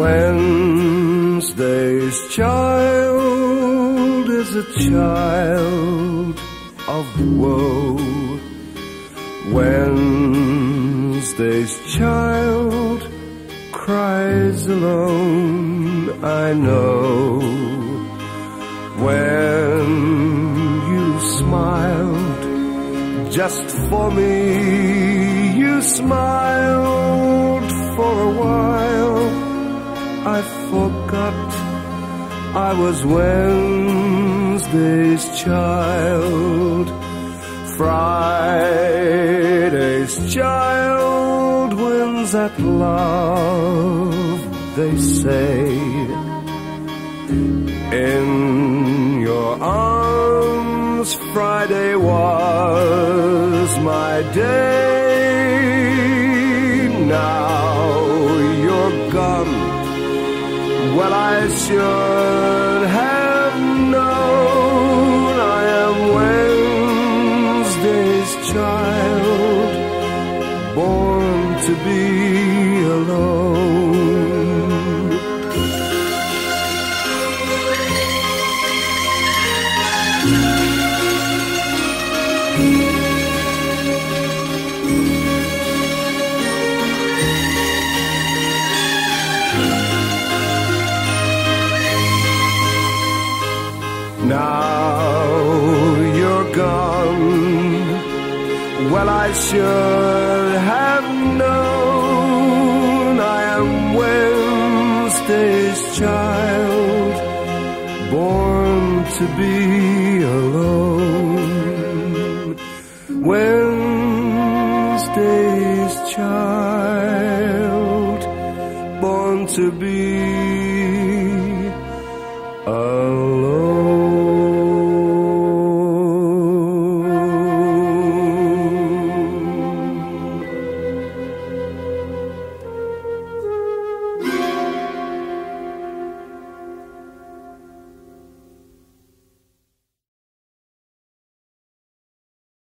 Wednesday's child is a child of woe. Wednesday's child cries alone, I know. When you smiled just for me, you smiled for a while. I forgot I was Wednesday's child. Friday's child wins at love, they say. In your arms, Friday was my day. Now you're gone. Well, I should have known I am Wednesday's child, born to be alone. Now you're gone. Well, I should have known I am Wednesday's child, born to be alone. Wednesday's child, born to be